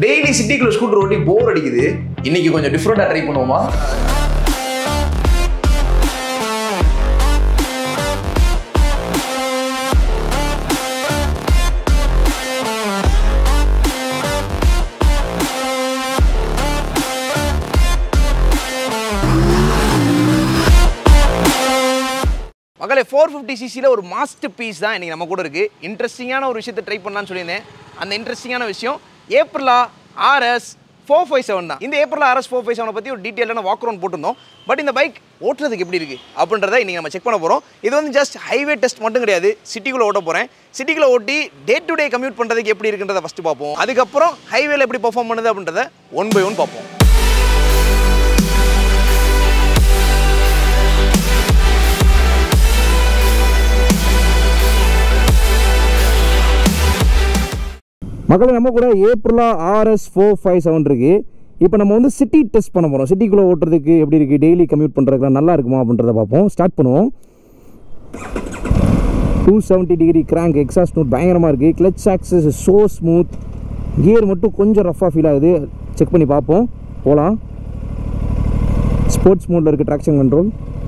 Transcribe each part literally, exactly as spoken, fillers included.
Daily சிட்டிக்குள்ள scooter ஓட்டி போர் அடிக்குது. இன்னைக்கு கொஞ்சம் டிஃப்ரெண்டா ட்ரை பண்ணுவோமா? மகளே ஃபோர் ஃபிஃப்டி சிசியில் ஒரு மாஸ்டர் பீஸ் தான் இன்றைக்கி நம்ம கூட இருக்குது. இன்ட்ரெஸ்டிங்கான ஒரு விஷயத்தை ட்ரை பண்ணலான்னு சொல்லியிருந்தேன். அந்த இன்ட்ரெஸ்டிங்கான விஷயம் Aprilia RS four five seven தான். இந்த ஏப்ரலா ஆர்எஸ் ஃபோர் ஃபைவ் செவனை பற்றி ஒரு டீட்டெயிலான வாக் அரவுண்ட் போட்டிருந்தோம். பட் இந்த பைக் ஓட்டுறதுக்கு எப்படி இருக்குது அப்படின்றத இன்றைக்கி நம்ம செக் பண்ண போகிறோம். இது வந்து ஜஸ்ட் ஹைவே டெஸ்ட் மட்டும் கிடையாது, சிட்டிக்குள்ளே ஓட்ட போகிறேன். சிட்டிக்குள்ளே ஓட்டி டே டு டே கம்யூட் பண்ணுறதுக்கு எப்படி இருக்குன்றதை ஃபஸ்ட்டு பார்ப்போம். அதுக்கப்புறம் ஹைவேல எப்படி பர்ஃபார்ம் பண்ணுது அப்படின்றத ஒன் பை ஒன் பார்ப்போம். மக்களை நம்ம கூட Aprilia RS four five seven இருக்குது. இப்போ நம்ம வந்து சிட்டி டெஸ்ட் பண்ண போகிறோம். சிட்டிக்குள்ளே ஓட்டுறதுக்கு எப்படி இருக்குது, டெய்லி கம்யூட் பண்ணுறதுக்குலாம் நல்லா இருக்குமா அப்படின்றத பார்ப்போம். ஸ்டார்ட் பண்ணுவோம். Two seventy degree crank, exhaust note பயங்கரமாக இருக்குது. Clutch access so smooth. Gear மட்டும் கொஞ்சம் ரஃபாக ஃபீல் ஆகுது. செக் பண்ணி பார்ப்போம். போகலாம். ஸ்போர்ட்ஸ் மோடில் இருக்குது traction control.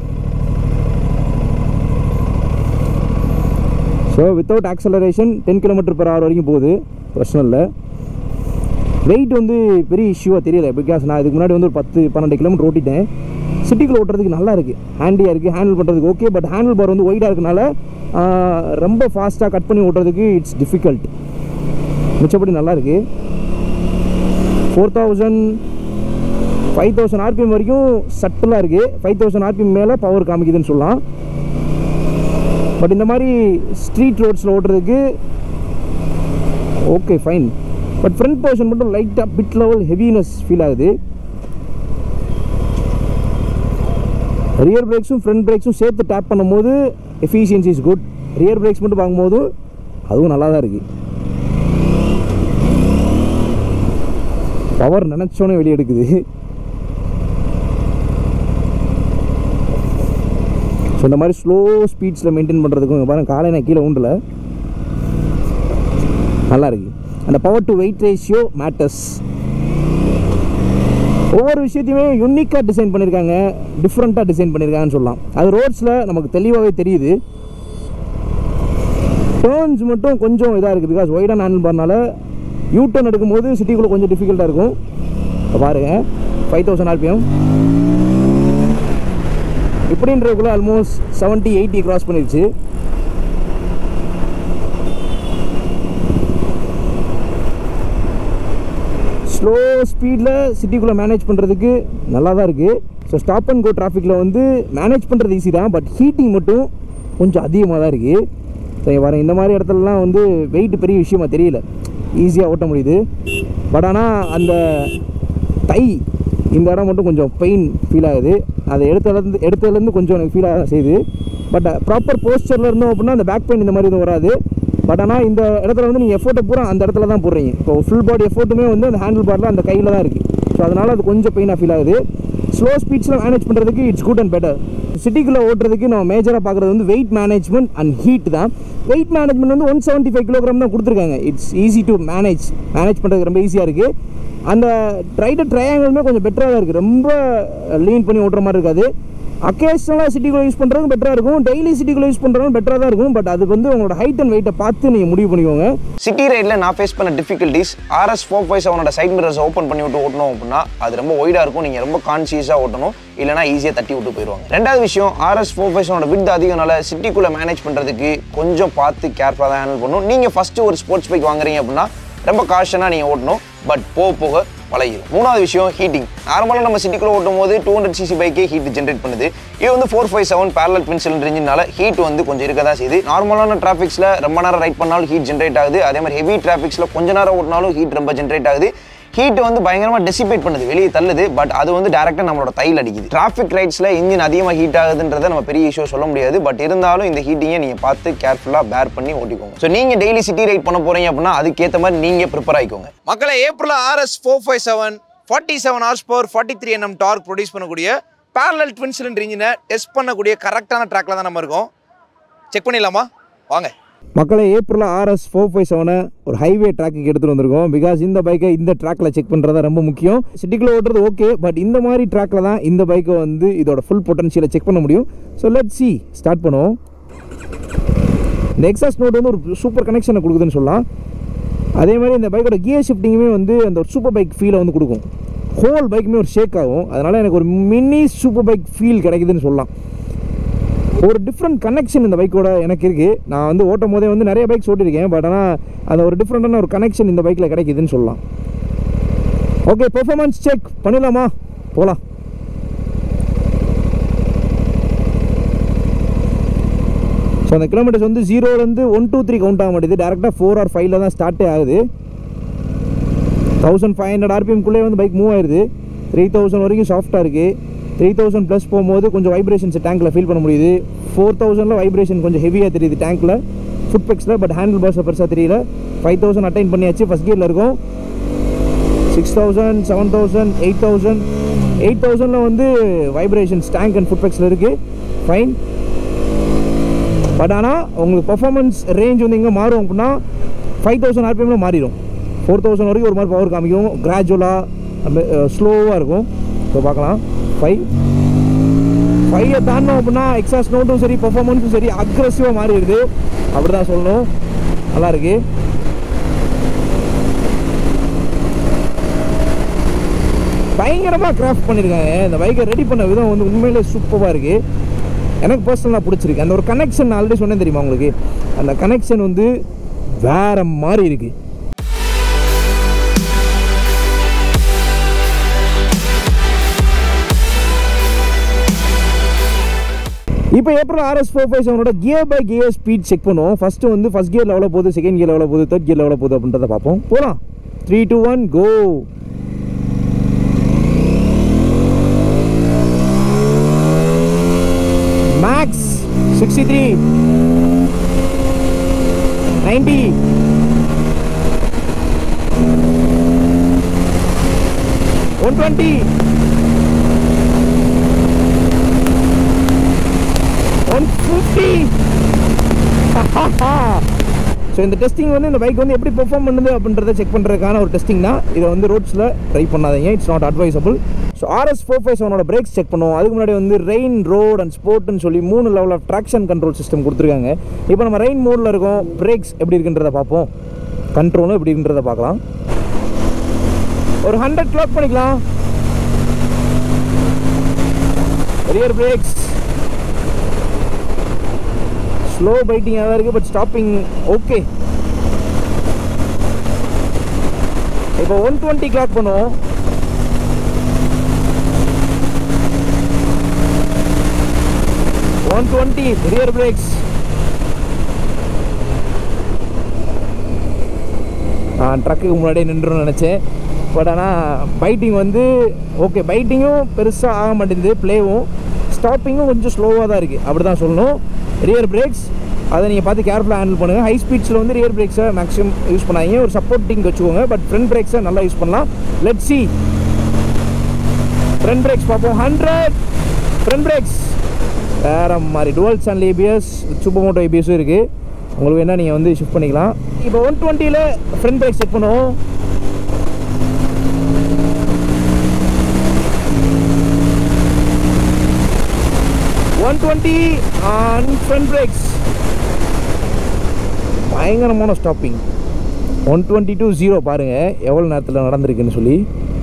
So without acceleration ten kilometre per hour வரைக்கும் போகுது. பிரச்சனை இல்லை. வெயிட் வந்து பெரிய இஷ்யூவாக தெரியல. பிகாஸ் நான் இதுக்கு முன்னாடி வந்து ஒரு பத்து பன்னெண்டு கிலோமீட்டர் ஓட்டிட்டேன். சிட்டிக்குள்ளே ஓட்டுறதுக்கு நல்லா இருக்குது, ஹேண்டியாக இருக்குது, ஹேண்டில் பண்ணுறதுக்கு ஓகே. பட் ஹேண்டில் பார் வந்து ஒய்டாக இருக்கனால ரொம்ப ஃபாஸ்ட்டாக கட் பண்ணி ஓட்டுறதுக்கு இட்ஸ் டிஃபிகல்ட். மிச்சப்படி நல்லா இருக்குது. Four thousand five thousand RPM வரைக்கும் சட்டிலாக இருக்குது. ஃபைவ் தௌசண்ட் ஆர்பிஎம் மேலே பவர் காமிக்குதுன்னு சொல்லலாம். பட் இந்த மாதிரி ஸ்ட்ரீட் ரோட்ஸில் ஓட்டுறதுக்கு okay fine. But front portion மட்டும் லைட்டாக பிட் லெவல் ஹெவினஸ் ஃபீல் ஆகுது. ரியர் பிரேக்ஸும் ஃப்ரண்ட் பிரேக்ஸும் சேர்த்து டேப் பண்ணும்போது efficiency is good. Rear brakes மட்டும் பார்க்கும்போது அதுவும் நல்லா தான் இருக்குது. பவர் நினச்சோன்னே வெளியே எடுக்குது. ஸோ இந்த மாதிரி ஸ்லோ ஸ்பீட்ஸில் மெயின்டைன் பண்ணுறதுக்கும் இங்கே பாருங்கள், காலை நான் கீழே ஊண்டல நல்லா இருக்குது. அந்த power to weight ratio matters. ஒவ்வொரு விஷயத்தையுமே யூனிக்காக டிசைன் பண்ணியிருக்காங்க, டிஃப்ரெண்ட்டாக டிசைன் பண்ணியிருக்காங்கன்னு சொல்லலாம். அது ரோட்ஸில் நமக்கு தெளிவாகவே தெரியுது. டேர்ன்ஸ் மட்டும் கொஞ்சம் இதாக இருக்குது. பிகாஸ் ஒய்டாக ஹேண்டில் பண்ணனால யூ டர்ன் எடுக்கும்போது சிட்டிக்குள்ளே கொஞ்சம் டிஃபிகல்ட்டாக இருக்கும். இப்போ பாருங்கள், ஃபைவ் தௌசண்ட் ஆர்பிஎம் இப்படின்றதுக்குள்ளே ஆல்மோஸ்ட் செவன்ட்டி எயிட்டி கிராஸ் பண்ணிடுச்சு. ஸ்லோ ஸ்பீடில் சிட்டிக்குள்ளே மேனேஜ் பண்ணுறதுக்கு நல்லா தான் இருக்குது. ஸோ ஸ்டாப் அண்ட் கோ டிராஃபிக்கில் வந்து மேனேஜ் பண்ணுறது ஈஸி தான். பட் ஹீட்டிங் மட்டும் கொஞ்சம் அதிகமாக தான் இருக்குது. ஸோ வர இந்த மாதிரி இடத்துலலாம் வந்து வெயிட் பெரிய விஷயமாக தெரியல, ஈஸியாக ஓட்ட முடியுது. பட் ஆனால் அந்த தை இந்த இடம் மட்டும் கொஞ்சம் பெயின் ஃபீல் ஆகுது. அதை எடுத்ததுலேருந்து எடுத்ததுலேருந்து கொஞ்சம் எனக்கு ஃபீல் ஆக செய்யுது. பட் ப்ராப்பர் போஸ்டரில் இருந்தோம் அப்படின்னா அந்த பேக் பெயின் இந்த மாதிரி எதுவும் வராது. பட் ஆனால் இந்த இடத்துல வந்து நீங்கள் எஃபோர்ட்டை பூரா அந்த இடத்துல தான் போடுறீங்க. இப்போ ஃபுல் பாடி எஃபோர்ட்டுமே வந்து அந்த ஹேண்டில் பாரில் அந்த கையில் தான் இருக்குது. ஸோ அதனால் அது கொஞ்சம் பெயினாக ஃபீல் ஆகுது. ஸ்லோ ஸ்பீட்ஸில் மேனேஜ் பண்ணுறதுக்கு இட்ஸ் குட் அண்ட் பெட்டர். சிட்டிக்குள்ளே ஓட்டுறதுக்கு நம்ம மேஜராக பார்க்குறது வந்து வெயிட் மேனேஜ்மெண்ட் அண்ட் ஹீட் தான். வெயிட் மேனேஜ்மெண்ட் வந்து ஒன் செவன்ட்டி ஃபைவ் கிலோகிராம் தான் கொடுத்துருக்காங்க. It's easy to manage manage பண்ணுறதுக்கு ரொம்ப ஈஸியாக இருக்குது. அந்த ரைடர் ட்ரையாங்கிளுமே கொஞ்சம் பெட்டராக தான் இருக்குது. ரொம்ப லீன் பண்ணி ஓட்டுற மாதிரி இருக்காது. அக்கேஷனலாக சிட்டிக்குள்ளே யூஸ் பண்ணுறது பெட்டராக இருக்கும். டெய்லி சிட்டிக்குள்ளே யூஸ் பண்ணுறது பெட்டராக தான் இருக்கும். பட் அதுக்கு வந்து உங்களோட ஹைட் அண்ட் வெயிட்டை பார்த்து நீங்கள் முடிவு பண்ணிக்கோங்க. சிட்டி ரைடில் நான் ஃபேஸ் பண்ண டிஃபிகல்ட்டிஸ், ஆர்எஸ் ஃபோர் ஃபைவ் செவனோட சைட் மிரர்ஸ் ஓப்பன் பண்ணி விட்டு ஓட்டணும் அப்படின்னா அது ரொம்ப ஒய்டாக இருக்கும். நீங்கள் ரொம்ப கான்சியஸாக ஓட்டணும், இல்லைனா ஈஸியாக தட்டி விட்டு போயிடுவாங்க. ரெண்டாவது விஷயம், ஆர்எஸ் ஃபோர் ஃபைவ் செவனோட வித் அதிகனால சிட்டிக்குள்ளே மேனேஜ் பண்ணுறதுக்கு கொஞ்சம் பார்த்து கேர்ஃபுல்லாக தான் ஹேண்டில் பண்ணணும். நீங்கள் ஃபஸ்ட்டு ஒரு ஸ்போர்ட்ஸ் பைக் வாங்குறீங்க அப்படின்னா ரொம்ப காஷனாக நீங்கள் ஓட்டணும். பட் போக போக பழகிடும். மூணாவது விஷயம், ஹீட்டிங். நார்மலாக நம்ம சிட்டிக்குள்ளே ஓட்டும் போது டூ ஹண்ட்ரட் சிசி பைக்கே ஹீட் ஜென்ரேட் பண்ணுது. இது வந்து four five seven parallel twin cylinder இன்ஜினால ஹீட் வந்து கொஞ்சம் இருக்க தான் செய்யுது. நார்மலான டிராஃபிக்ஸில் ரொம்ப நேரம் ரைட் பண்ணாலும் ஹீட் ஜென்ரேட் ஆகுது. அதே மாதிரி ஹெவி டிராஃபிக்ஸில் கொஞ்ச நேரம் ஓட்டினாலும் ஹீட் ரொம்ப ஜென்ரேட் ஆகுது. ஹீட் வந்து பயங்கரமாக டெசிபேட் பண்ணுது, வெளியே தள்ளுது. பட் அது வந்து டேரெக்டாக நம்மளோட தையில் அடிக்குது. டிராஃபிக் ரைட்ஸில் இன்ஜின் அதிகமாக ஹீட் ஆகுதுன்றதை நம்ம பெரிய இஷ்யூ சொல்ல முடியாது. பட் இருந்தாலும் இந்த ஹீட்டிங்கை நீங்கள் பார்த்து கேர்ஃபுல்லாக பேர் பண்ணி ஓட்டிக்கோங்க. ஸோ நீங்கள் டெய்லி சிட்டி ரைட் பண்ண போகிறீங்க அப்படின்னா அதுக்கேற்ற மாதிரி நீங்கள் ப்ரிப்பேர் ஆகிக்கோங்க. மக்களை, Aprilia RS four five seven forty seven horse power forty three NM torque produce பண்ணக்கூடிய பேரலல் ட்வின் சிலிண்டர் இன்ஜினை டெஸ்ட் பண்ணக்கூடிய கரெக்டான ட்ராக்ல தான் நம்ம இருக்கோம். செக் பண்ணிடலாமா? வாங்க. மக்களை ஏப்ரல் ஆர்எஸ் ஃபோர் ஃபைவ் செவனை ஒரு ஹைவே ட்ராக்குக்கு எடுத்துகிட்டு வந்திருக்கோம். பிகாஸ் இந்த பைக்கை இந்த ட்ராக்கில் செக் பண்ணுறதா ரொம்ப முக்கியம். சிட்டிக்குள்ளே ஓட்டுறது ஓகே, பட் இந்த மாதிரி ட்ராக்கில் தான் இந்த பைக்கை வந்து இதோட ஃபுல் பொட்டன்ஷியலை செக் பண்ண முடியும். ஸோ லெட்ஸ் சி, ஸ்டார்ட் பண்ணுவோம். இந்த எக்ஸாஸ்ட் நோட் வந்து ஒரு சூப்பர் கனெக்ஷனை கொடுக்குதுன்னு சொல்லலாம். அதே மாதிரி இந்த பைக்கோட கியர் ஷிஃப்டிங்குமே வந்து அந்த ஒரு சூப்பர் பைக் ஃபீலை வந்து கொடுக்கும். ஹோல் பைக்குமே ஒரு ஷேக் ஆகும். அதனால் எனக்கு ஒரு மினி சூப்பர் பைக் ஃபீல் கிடைக்குதுன்னு சொல்லலாம். ஒரு டிஃப்ரெண்ட் கனெக்ஷன் இந்த பைக்கோட எனக்கு இருக்குது. நான் வந்து ஓட்டும் போதே வந்து நிறைய பைக்ஸ் ஓட்டியிருக்கேன், பட் ஆனால் அந்த ஒரு டிஃப்ரெண்ட்டான ஒரு கனெக்ஷன் இந்த பைக்கில் கிடைக்குதுன்னு சொல்லலாம். ஓகே, பெர்ஃபார்மன்ஸ் செக் பண்ணிடலாமா? போகலாம். ஸோ அந்த கிலோமீட்டர்ஸ் வந்து ஜீரோலேருந்து ஒன் டூ த்ரீ கவுண்ட் ஆக மாட்டேது, டேரெக்டாக ஃபோர் ஆர் ஃபைவ்ல தான் ஸ்டார்ட்டே ஆகுது. தௌசண்ட் ஃபைவ் ஹண்ட்ரட் ஆர்பிஎம்குள்ளே வந்து பைக் மூவ் ஆயிடுது. த்ரீ தௌசண்ட் வரைக்கும் சாஃப்டாக இருக்குது. த்ரீ தௌசண்ட் ப்ளஸ் போகும்போது கொஞ்சம் வைப்ரேஷன்ஸ் டேங்க்கில் ஃபீல் பண்ண முடியுது. ஃபோர் தௌசண்டில் வைப்ரேஷன் கொஞ்சம் ஹெவியாக தெரியுது டேங்க்கில், ஃபுட் பெக்ஸில். பட் ஹேண்டில் பார்ஸில் பெருசாக தெரியல. ஃபைவ் தௌசண்ட் அட்டைன் பண்ணியாச்சு, ஃபஸ்ட் கியரில் இருக்கும். Six thousand seven thousand eight thousand eight தௌசண்டில் வந்து வைப்ரேஷன்ஸ் டேங்க் அண்ட் ஃபுட் பெக்ஸில் இருக்குது. ஃபைன். பட் ஆனால் உங்களுக்கு பர்ஃபார்மன்ஸ் ரேஞ்ச் வந்து எங்கே மாறும் அப்படின்னா ஃபைவ் தௌசண்ட் ஆர்பிஎம்மில் மாறிடும். ஃபோர் தௌசண்ட் வரைக்கும் ஒரு மாதிரி பவர் காமிக்கும், கிராஜுவலாக ஸ்லோவாக இருக்கும். ஸோ பார்க்கலாம். ஃபைவ் ஃபைவை தாண்டோம் அப்படின்னா எக்ஸாஸ்ட் நோட்டும் சரி, பர்ஃபார்மன்ஸும் சரி, அக்ரெசிவாக மாறிடுது. அப்படி தான் சொல்லணும். நல்லாயிருக்கு. பயங்கரமாக கிராஃப்ட் பண்ணியிருக்காங்க. இந்த பைக்கை ரெடி பண்ண விதம் வந்து உண்மையிலே சூப்பராக இருக்குது. எனக்கு பர்சனலாக பிடிச்சிருக்கு. அந்த ஒரு கனெக்ஷன் நான் ஆல்ரெடி சொன்னேன் தெரியுமா உங்களுக்கு, அந்த கனெக்ஷன் வந்து வேறு மாதிரி இருக்குது. இப்போ ஏப்ரல் ஆர்எஸ் ஃபோர் ஃபைவ் செவனோட gear by gear speed check பண்ணுவோம். ஃபஸ்ட்டு வந்து ஃபஸ்ட் கியர் லெவலில் போகுது, செகண்ட் கியர் லெவலில் போகுது, தேர்ட் கியர் லெவலில் போகுது அப்படின்றத பார்ப்போம். போகலாம். Three two one go. Max sixty three, ninety, one twenty, one fifty. So இந்த டெஸ்டிங் வந்து இந்த பைக் வந்து எப்படி பெர்ஃபார்ம் பண்ணுது அப்படின்றத செக் பண்ணுறதுக்கான ஒரு டெஸ்டிங் தான். இதை வந்து ரோட்ஸில் ட்ரை பண்ணாதீங்க, it's not advisable. So RS four five செவனோட பிரேக்ஸ் செக் பண்ணுவோம். அதுக்கு முன்னாடி வந்து ரெயின், ரோட் அண்ட் ஸ்போர்ட்னு சொல்லி மூணு level of traction control system கொடுத்துருக்காங்க. இப்போ நம்ம ரெயின் மோடில் இருக்கோம். பிரேக்ஸ் எப்படி இருக்குன்றத பார்ப்போம், கண்ட்ரோலும் எப்படி இருக்குன்றத பார்க்கலாம். ஒரு ஹண்ட்ரட் கிளாக் பண்ணிக்கலாம். ரியர் பிரேக்ஸ் ஸ்லோ பைட்டிங்காக தான் இருக்குது, பட் ஸ்டாப்பிங் ஓகே. இப்போ ஒன் டுவெண்ட்டி கிளாக் பண்ணுவோம். One twenty rear brakes. நான் ட்ரக்குக்கு முன்னாடியே நின்றுன்னு நினச்சேன், பட் ஆனால் பைட்டிங் வந்து ஓகே. பைட்டிங்கும் பெருசாக ஆக மாட்டேங்குது, ப்ளேவும். ஸ்டாப்பிங்கும் கொஞ்சம் ஸ்லோவாக தான் இருக்குது, அப்படி தான் சொல்லணும். ரியர் பிரேக்ஸ் அதை நீங்கள் பார்த்து கேர்ஃபுல்லாக ஹேண்டில் பண்ணுங்கள். ஹை ஸ்பீட்ஸில் வந்து ரியர் பிரேக்ஸை மேக்ஸிமம் யூஸ் பண்ணாதீங்க, ஒரு சப்போர்ட்டிங் வச்சுக்கோங்க. பட் ஃப்ரண்ட் பிரேக்ஸை நல்லா யூஸ் பண்ணலாம். Let's see. ஃப்ரண்ட் பிரேக்ஸ் பார்ப்போம். ஹண்ட்ரட் ஃப்ரண்ட் பிரேக்ஸ் வேறு மாதிரி. Dual channel ABS, super moto ஏபிஎஸும் இருக்குது. உங்களுக்கு வேணால் நீங்கள் வந்து ஷிஃப்ட் பண்ணிக்கலாம். இப்போ ஒன் டுவெண்ட்டியில் ஃப்ரண்ட் பிரேக் செக் பண்ணுவோம். One twenty on front brakes. பயங்கரமான stopping. One twenty to zero பாருங்கள் எவ்வளோ நேரத்தில் நடந்திருக்குன்னு சொல்லி.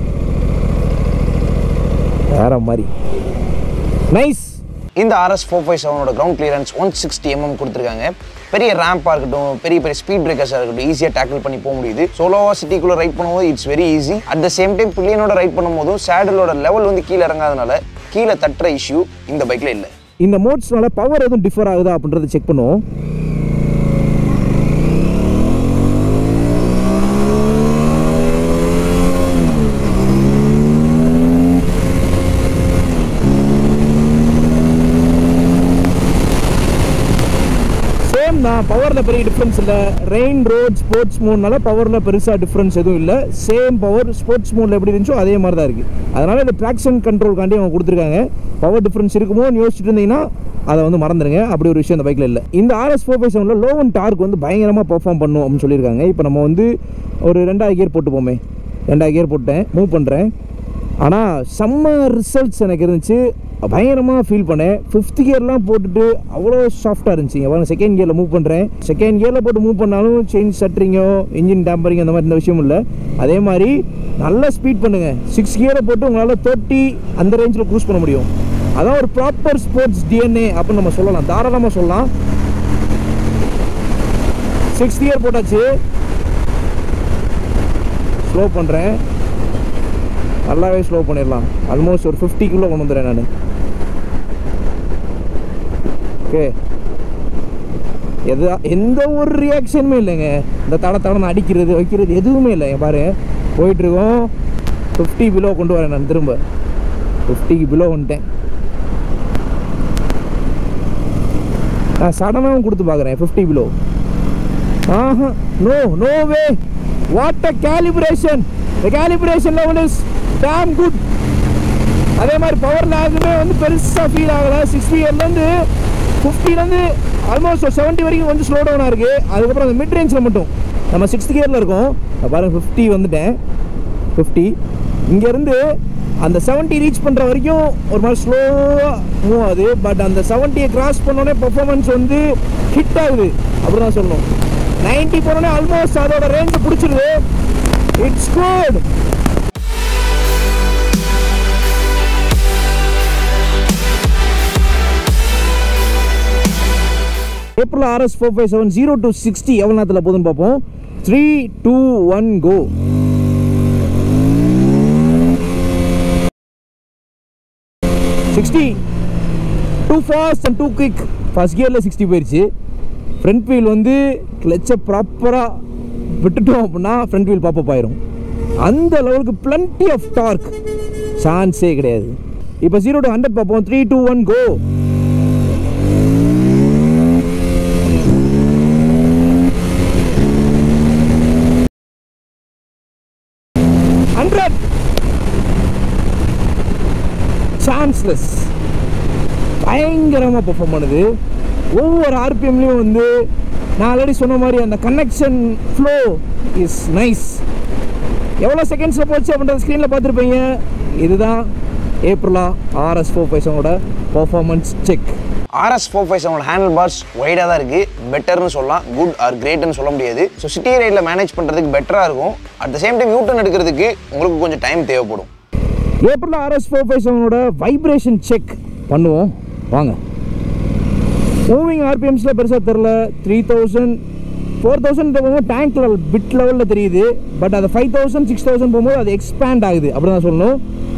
வேற மாதிரி நைஸ். இந்த ஆர்எஸ் ஃபோர் ஃபைவ் செவனோட ground clearance one sixty mm கொடுத்துருக்காங்க. பெரிய ரேம்பாக இருக்கட்டும், பெரிய பெரிய ஸ்பீட் பிரேக்கர்ஸாக இருக்கட்டும், ஈஸியாக டேக்கிள் பண்ணி போக முடியுது. சோலோவாக சிட்டிக்குள்ளே ரைட் பண்ணும்போது it's very easy. At the same time பில்லியனோட ரைட் பண்ணும்போதும் சேடலோட லெவல் வந்து கீழே இறங்காதனால கீழே தட்டுற இஷ்யூ இந்த பைக்கில் இல்லை. இந்த மோட்ஸ்னால பவர் எதுவும் டிஃபர் ஆகுதா அப்படின்றத செக் பண்ணுவோம். சேம் தான், பவரில் பெரிய டிஃப்ரென்ஸ் இல்லை. ரெயின், ரோட், ஸ்போர்ட்ஸ் மோட்னால பவரில் பெருசாக டிஃப்ரென்ஸ் எதுவும் இல்லை. சேம் பவர் ஸ்போர்ட்ஸ் மோடில் எப்படி இருந்துச்சோ அதே மாதிரி தான் இருக்குது. அதனால் இந்த ட்ராக்ஷன் கண்ட்ரோல்காண்டி அவங்க கொடுத்துருக்காங்க. பவர் டிஃப்ரென்ஸ் இருக்குமோன்னு யோசிச்சுட்டு இருந்தீங்கன்னா அதை வந்து மறந்துடுங்க. அப்படி ஒரு விஷயம் இந்த பைக்கில் இல்லை. இந்த ஆர்எஸ் ஃபோர் ஃபைவ் செவனில் லோ அண்ட் டார்க் வந்து பயங்கரமாக பெர்ஃபார்ம் பண்ணும் அப்படின்னு சொல்லியிருக்காங்க. இப்போ நம்ம வந்து ஒரு ரெண்டாயிரம் கியர் போட்டு போமே, ரெண்டாயிரம் கியர் போட்டேன், மூவ் பண்ணுறேன். ஆனால் செம்ம ரிசல்ட்ஸ் எனக்கு இருந்துச்சு, பயங்கரமாக ஃபீல் பண்ணேன். ஃபிஃப்த் கியர்லாம் போட்டுட்டு அவ்வளோ சாஃப்டாக இருந்துச்சு. எவ்வளோ செகண்ட் கியரில் மூவ் பண்ணுறேன், செகண்ட் கியரில் போட்டு மூவ் பண்ணாலும் செயின் சட்டரிங்கோ இன்ஜின் டேம்பரிங் அந்த மாதிரி இந்த விஷயம் இல்லை. அதே மாதிரி நல்லா ஸ்பீட் பண்ணுங்கள். சிக்ஸ் கியரை போட்டு உங்களால் தேர்ட்டி அந்த ரேஞ்சில் க்ரூஸ் பண்ண முடியும். அதான் ஒரு ப்ராப்பர் ஸ்போர்ட்ஸ் டிஎன்ஏ அப்படின்னு நம்ம சொல்லலாம், தாராளமாக சொல்லலாம். சிக்ஸ் கியர் போட்டாச்சு, ஸ்லோ பண்ணுறேன், நல்லாவே ஸ்லோ பண்ணிடலாம். ஆல்மோஸ்ட் ஒரு ஃபிஃப்டிக்குள்ளே கொண்டு வந்துடுறேன் நான். ஓகே, எது எந்த ஒரு ரியாக்ஷனுமே இல்லைங்க. இந்த தட தடனை அடிக்கிறது வைக்கிறது எதுவுமே இல்லை. பாரு போயிட்டுருக்கோம், ஃபிஃப்டி பிலோ கொண்டு வரேன் நான். திரும்ப ஃபிஃப்டிக்கு பிலோ வந்துட்டேன். நான் சடனாகவும் கொடுத்து பார்க்குறேன் ஃபிஃப்டி பிலோ. ஆஹா, no no way. What a calibration. The calibration level is damn good. அதே மாதிரி பவர் லேகுமே வந்து பெருசாக ஃபீல் ஆகலை. சிக்ஸ்டி இயர்லேருந்து ஃபிஃப்டிலேருந்து ஆல்மோஸ்ட் ஒரு செவன்ட்டி வரைக்கும் கொஞ்சம் ஸ்லோ டவுனாக இருக்குது. அதுக்கப்புறம் அந்த மிட் ரேஞ்சில் மட்டும் நம்ம சிக்ஸ்த் கியரில் இருக்கோம். பாருங்கள் ஃபிஃப்டி வந்துட்டேன். ஃபிஃப்டி இங்கேருந்து அந்த செவன்ட்டி ரீச் பண்ணுற வரைக்கும் ஒரு மாதிரி ஸ்லோவாக மூவ் ஆகுது. பட் அந்த செவன்ட்டியை கிராஸ் பண்ணோடனே பர்ஃபார்மன்ஸ் வந்து ஹிட் ஆகுது அப்படி தான் சொல்லணும். நைன்ட்டி போனோடனே ஆல்மோஸ்ட் அதோட ரேஞ்சை பிடிச்சிருது. It's good. Aprilia RS four five seven zero to sixty எவ்வளோ நேரத்தில் போதுன்னு பார்ப்போம். Three two one go. Sixty too fast and too quick. First கியரில் சிக்ஸ்டி போயிடுச்சு. ஃப்ரண்ட் வீல் வந்து கிளச்சை ப்ராப்பராக விட்டுட்டோம் அப்படின்னா ஃப்ரண்ட் வீல் பாப்பப் ஆயிரும். அந்த லெவலுக்கு பிளண்டி ஆஃப் டார்க், சான்ஸே கிடையாது. இப்போ ஜீரோ டு ஹண்ட்ரட் பார்ப்போம். Three two one go. Hundred chanceless. பயங்கரமாக பெர்ஃபார்ம் பண்ணுது. ஒவ்வொரு ஆர்பிஎம்லேயும் வந்து நான் ஆல்ரெடி சொன்ன மாதிரி அந்த கனெக்ஷன் ஃப்ளோ இஸ் நைஸ். எவ்வளோ செகண்ட்ஸில் போச்சு அப்படின்ற ஸ்க்ரீனில் பார்த்துருப்பீங்க. இதுதான் ஏப்ரலா ஆர்எஸ் ஃபோர் ஃபைவ் செவனோட performance check. RS four five செவனோட ஹேண்டில் பார்ஸ் ஒய்டாக தான் இருக்குது. பெட்டர்னு சொல்லலாம், குட் ஆர் கிரேட்னு சொல்ல முடியாது. ஸோ சிட்டி ரைடில் மேனேஜ் பண்ணுறதுக்கு பெட்டராக இருக்கும். At the same time U-turn எடுக்கிறதுக்கு உங்களுக்கு கொஞ்சம் டைம் தேவைப்படும். April RS four five செவனோட vibration check பண்ணுவோம் வாங்க. மூவிங் ஆர்பிஎம்ஸில் பெருசாக தெரில. த்ரீ தௌசண்ட் ஃபோர் தௌசண்ட் போகும்போது டேங்க் லெவல் பிட் லெவலில் தெரியுது. பட் அது ஃபைவ் தௌசண்ட் சிக்ஸ் தௌசண்ட் போகும்போது அது எக்ஸ்பேண்ட் ஆகுது அப்படி தான் சொல்லணும்.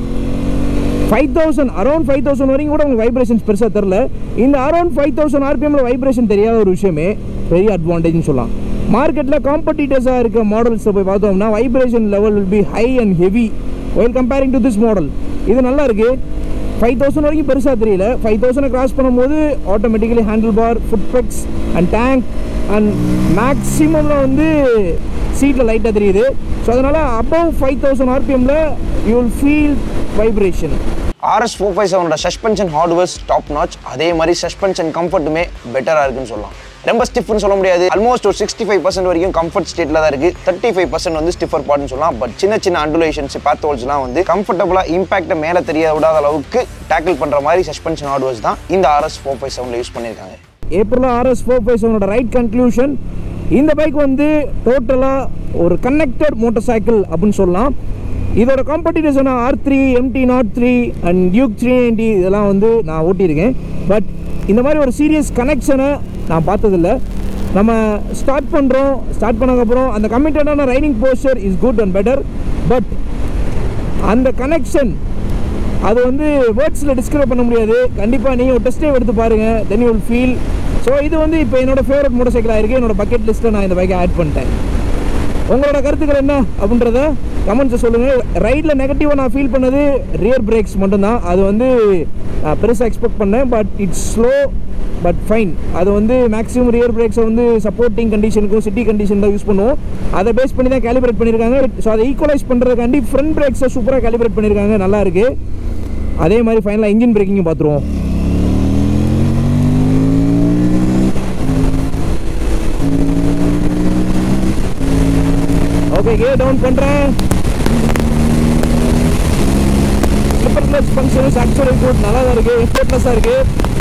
Five thousand around five thousand வரைக்கும் கூட உங்களுக்கு வைப்ரேஷன்ஸ் பெருசாக தெரில. இந்த அரௌண்ட் ஃபைவ் தௌசண்ட் ஆர்பிஎம்மில் வைப்ரேஷன் தெரியாத ஒரு விஷயமே பெரிய அட்வான்டேஜ்னு சொல்லலாம். மார்க்கெட்டில் காம்படிட்டர்ஸாக இருக்க மாடல்ஸில் போய் பார்த்தோம்னா vibration level will be high and heavy while comparing to this model. இது நல்லா இருக்குது. ஃபைவ் தௌசண்ட் வரைக்கும் பெருசாக தெரியல. ஃபைவ் தௌசண்ட் கிராஸ் பண்ணும்போது automatically handle bar, foot pegs and tank and மேக்ஸிமமில் வந்து சீட்டில் லைட்டாக தெரியுது. ஸோ அதனால் அபவ் ஃபைவ் தௌசண்ட் ஆர்பிஎம்மில் you will feel vibration. RS four five செவனோட சஸ்பென்ஷன் ஹார்ட்வேர்ஸ் டாப் நாச். அதே மாதிரி சஸ்பென்ஷன் கம்ஃபர்ட்டுமே பெட்டராக இருக்குன்னு சொல்லலாம். ரொம்ப ஸ்டிஃப்னு சொல்ல முடியாது. ஆல்மோஸ்ட் ஒரு சிக்ஸ்டி ஃபைவ் பர்சன்ட் வரைக்கும் கம்ஃபர்ட் ஸ்டேட்டில் தான் இருக்குது. தேர்ட்டி ஃபைவ் பர்சன்ட் வந்து ஸ்டிஃபர் பார்ட்னு சொல்லலாம். பட் சின்ன சின்ன அண்டுலேஷன்ஸ் பேத்தோல்ஸ்லாம் வந்து கம்ஃபர்டபுளாக இம்பாக்டை மேலே தெரிய விடாத அளவுக்கு டேக்கிள் பண்ணுற மாதிரி சஸ்பென்ஷன் ஹார்ட்வேர்ஸ் தான் இந்த ஆர்எஸ் ஃபோர் ஃபைவ் செவனில் யூஸ் பண்ணியிருக்காங்க. ஏப்ரல் ஆர்எஸ் ஃபோர் ஃபைவ் செவனோட ரைட் கன்க்ளூஷன், இந்த பைக் வந்து டோட்டலாக ஒரு கனெக்டட் மோட்டார் சைக்கிள் அப்படின்னு சொல்லலாம். இதோட காம்படிட்டர்ஸான R three, MT nought three and Duke three ninety இதெல்லாம் வந்து நான் ஓட்டியிருக்கேன். பட் இந்த மாதிரி ஒரு சீரியஸ் கனெக்ஷனை நான் பார்த்ததில்ல. நம்ம ஸ்டார்ட் பண்ணுறோம், ஸ்டார்ட் பண்ணதுக்கப்புறம் அந்த கமிட்டடான riding posture is good and better. But அந்த கனெக்ஷன் அது வந்து வேர்ட்ஸில் டிஸ்கிரைப் பண்ண முடியாது. கண்டிப்பாக நீங்கள் ஒரு டெஸ்ட் ட்ரைவ் எடுத்து பாருங்கள், then you will feel. So இது வந்து இப்போ என்னோட ஃபேவரட் மோட்டார் சைக்கிளாக இருக்குது. என்னோட பக்கெட் லிஸ்ட்டில் நான் இந்த பைக்கை ஆட் பண்ணிட்டேன். உங்களோட கருத்துக்கள் என்ன அப்படின்றத கமெண்ட்ஸை சொல்லுங்கள். ரைடில் நெகட்டிவாக நான் ஃபீல் பண்ணது ரியர் பிரேக்ஸ் மட்டும்தான். அது வந்து பெருசாக எக்ஸ்பெக்ட் பண்ணேன். But it's slow but fine. அது வந்து மேக்ஸிமம் ரியர் பிரேக்ஸை வந்து சப்போர்ட்டிங் கண்டிஷனுக்கும் சிட்டி கண்டிஷன் தான் யூஸ் பண்ணுவோம். அதை பேஸ் பண்ணி தான் கேலிப்ரேட் பண்ணியிருக்காங்க. ஸோ அதை ஈக்குவலைஸ் பண்ணுறதுக்காண்டி ஃப்ரண்ட் பிரேக்ஸை சூப்பராக கேலிப்ரேட் பண்ணியிருக்காங்க, நல்லா இருக்குது. அதே மாதிரி ஃபைனலாக இன்ஜின் பிரேக்கிங்கும் பார்த்துருவோம். கியர் டவுன் பண்ணுறேன். Slipper clutch functions actual input நல்லா தான் இருக்குது, எஃபோர்ட்லெஸ்ஸாக இருக்குது,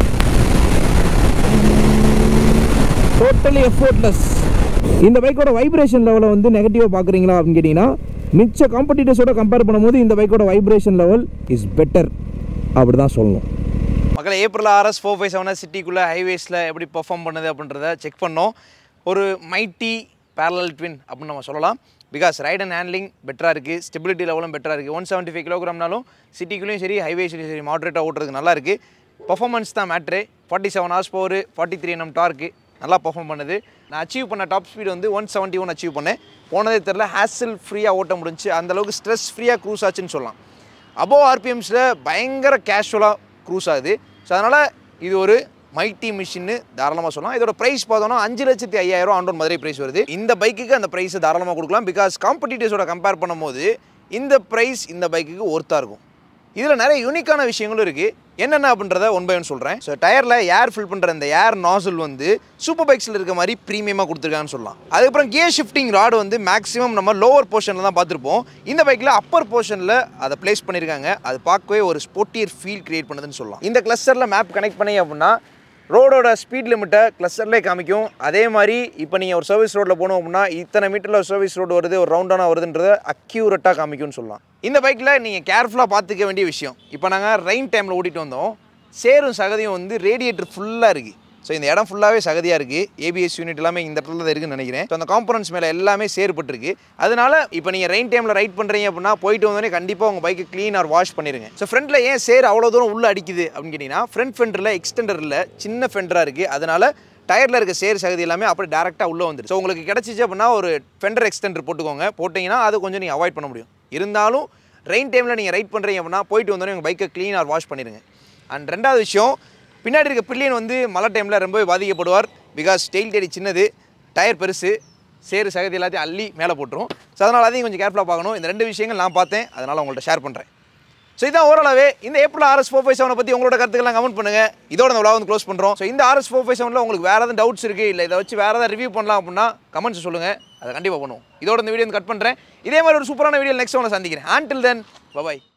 டோட்டலி எஃபோர்ட்லெஸ். இந்த பைக்கோட வைப்ரேஷன் லெவலை வந்து நெகட்டிவாக பார்க்குறீங்களா அப்படின்னு கேட்டிங்கன்னா, மிச்ச காம்படிட்டர்ஸோட கம்பேர் பண்ணும்போது இந்த பைக்கோட வைப்ரேஷன் லெவல் இஸ் பெட்டர் அப்படி தான் சொல்லணும். மக்களை ஏப்ரல் ஆர்எஸ் ஃபோர் ஃபைவ் செவனை சிட்டிக்குள்ளே ஹைவேஸில் எப்படி பெர்ஃபார்ம் பண்ணுது அப்படின்றத செக் பண்ணோம். ஒரு மைட்டி பேரலல் ட்வின் அப்படின்னு நம்ம சொல்லலாம். பிகாஸ் ரைட் அண்ட் ஹேண்ட்லிங் பெட்டராக இருக்குது, ஸ்டெபிலிட்டி லெவலும் பெட்டராக இருக்குது. ஒன் செவன்ட்டி ஃபைவ் கிலோகிராம்னாலும் சிட்டிக்குள்ளேயும் சரி ஹைவேஸ்லையும் சரி மாட்ரேட்டாக ஓட்டுறதுக்கு நல்லா இருக்குது. பர்ஃபார்மன்ஸ் தான் மேட்ரு. Forty seven horse power, forty three NM torque நல்லா பர்ஃபார்ம் பண்ணுது. நான் அச்சீவ் பண்ண டாப் ஸ்பீடு வந்து ஒன் செவன்ட்டி ஒன் அச்சீவ் பண்ணேன். போனதே தெரில, ஹேசில் ஃப்ரீயாக ஓட்ட முடிஞ்சு, அந்தளவுக்கு ஸ்ட்ரெஸ் ஃப்ரீயாக க்ரூஸ் ஆச்சுன்னு சொல்லலாம். அபோவ் ஆர்பிஎம்ஸில் பயங்கர கேஷுவலாக க்ரூஸ் ஆகுது. ஸோ அதனால் இது ஒரு மைட்டி மிஷின்னு தாராளமாக சொல்லலாம். இதோட ப்ரைஸ் பார்த்தோன்னா அஞ்சு லட்சத்தி ஐயாயிரம் ஆண்டோன் மதுரை ப்ரைஸ் வருது. இந்த பைக்குக்கு அந்த ப்ரைஸை தாராளமாக கொடுக்கலாம். பிகாஸ் காம்படிட்டர்ஸோட கம்பேர் பண்ணும்போது இந்த ப்ரைஸ் இந்த பைக்குக்கு ஒர்த்தாக இருக்கும். இதில் நிறைய யூனிக்கான விஷயங்களும் இருக்குது. என்னென்ன அப்படின்றத ஒன் பை ஒன் சொல்கிறேன். ஸோ டயரில் ஏர் ஃபில் பண்ணுற இந்த ஏர் நாசில் வந்து சூப்பர் பைக்ஸில் இருக்க மாதிரி ப்ரீமியமாக கொடுத்துருக்காங்கன்னு சொல்லலாம். அதுக்கப்புறம் கியர் ஷிஃப்டிங் ராடு வந்து மேக்ஸிமம் நம்ம லோவர் போர்ஷனில் தான் பார்த்துருப்போம். இந்த பைக்கில் அப்பர் போர்ஷனில் அதை பிளேஸ் பண்ணியிருக்காங்க. அது பார்க்கவே ஒரு ஸ்போர்ட்டியர் ஃபீல் கிரியேட் பண்ணுதுன்னு சொல்லலாம். இந்த கிளஸ்டரில் மேப் கனெக்ட் பண்ணி அப்படின்னா ரோடோட ஸ்பீட் லிமிட்டை கிளஸ்டர்லேயே காமிக்கும். அதே மாதிரி இப்போ நீங்கள் ஒரு சர்வீஸ் ரோட்டில் போகணும் அப்படின்னா இத்தனை மீட்டரில் ஒரு சர்வீஸ் ரோடு வருது, ஒரு ரவுண்டான வருதுன்றதை அக்யூரேட்டாக காமிக்கும்னு சொல்லலாம். இந்த பைக்கில் நீங்கள் கேர்ஃபுல்லாக பார்த்துக்க வேண்டிய விஷயம், இப்போ நாங்கள் ரெயின் டைமில் ஓட்டிகிட்டு வந்தோம், சேரும் சகதியும் வந்து ரேடியேட்டர் ஃபுல்லாக இருக்குது. ஸோ இந்த இடம் ஃபுல்லாகவே சகதியாக இருக்குது. ஏபிஎஸ் யூனிட் எல்லாமே இந்த இடத்துல தான் இருக்குன்னு நினைக்கிறேன். ஸோ அந்த காம்பனன்ட்ஸ் மேலே எல்லாமே சேறுபட்டுருக்கு. அதனால இப்போ நீங்கள் ரெயின் டைமில் ரைட் பண்ணுறீங்க அப்படின்னா போயிட்டு வந்தோடனே கண்டிப்பாக உங்கள் பைக்கை க்ளீன் ஆர் வாஷ் பண்ணிடுங்க. ஸோ ஃப்ரண்ட்டில் ஏன் சேர் அவ்வளோ தூரம் உள்ளே அடிக்குது அப்படின்னு கேட்டிங்கன்னா, ஃப்ரண்ட் ஃபெண்டரில் எக்ஸ்டெண்டரில் சின்ன ஃபெண்டராக இருக்குது. அதனால் டயரில் இருக்க சேர் சகதி எல்லாமே அப்படி டேரெக்டாக உள்ளே வந்துடும். ஸோ உங்களுக்கு கிடச்சிச்சு அப்படின்னா ஒரு ஃபெண்டர் எக்ஸ்டெண்டர் போட்டுக்கோங்க. போட்டிங்கன்னா அது கொஞ்சம் நீங்கள் அவாய்ட் பண்ண முடியும். இருந்தாலும் ரெயின் டைமில் நீங்கள் ரைட் பண்ணுறீங்க அப்படின்னா போயிட்டு வந்தோடனே உங்கள் பைக்கை க்ளீன் ஆர் வாஷ் பண்ணிடுங்க. அண்ட் ரெண்டாவது விஷயம், பின்னாடி இருக்க பில்லியன் வந்து மழை டைமில் ரொம்பவே பாதிக்கப்படுவார். பிகாஸ் டெயில் டேடி சின்னது, டயர் பெருசு, சேரு சகதி எல்லாத்தையும் அள்ளி மேலே போட்டுரும். ஸோ அதனால் அதையும் கொஞ்சம் கேர்ஃபுல்லாக பார்க்கணும். இந்த ரெண்டு விஷயங்கள் நான் பார்த்தேன், அதனால் உங்கள்கிட்ட ஷேர் பண்ணுறேன். ஸோ இதான் ஓரளவே இந்த ஏப்ரல் ஆர்எஸ் ஃபோர் ஃபைவ் செவனை பற்றி உங்களோட கருத்துக்கெல்லாம் கமெண்ட் பண்ணுங்கள். இதோட இந்த விழா வந்து க்ளோஸ் பண்ணுறோம். ஸோ இந்த ஆர்எஸ் ஃபோர் ஃபைவ் செவனில் உங்களுக்கு வேறு எதாவது டவுட்ஸ் இருக்குது, இல்லை இதை வச்சு வேறு ஏதாவது ரிவ்யூ பண்ணலாம் அப்படின்னா கமெண்ட்ஸ் சொல்லுங்கள், அதை கண்டிப்பாக பண்ணுவோம். இதோட இந்த வீடியோ வந்து கட் பண்ணுறேன். இதே மாதிரி ஒரு சூப்பரான வீடியோ நெக்ஸ்ட் ஒன்று சந்திக்கிறேன். Until then by.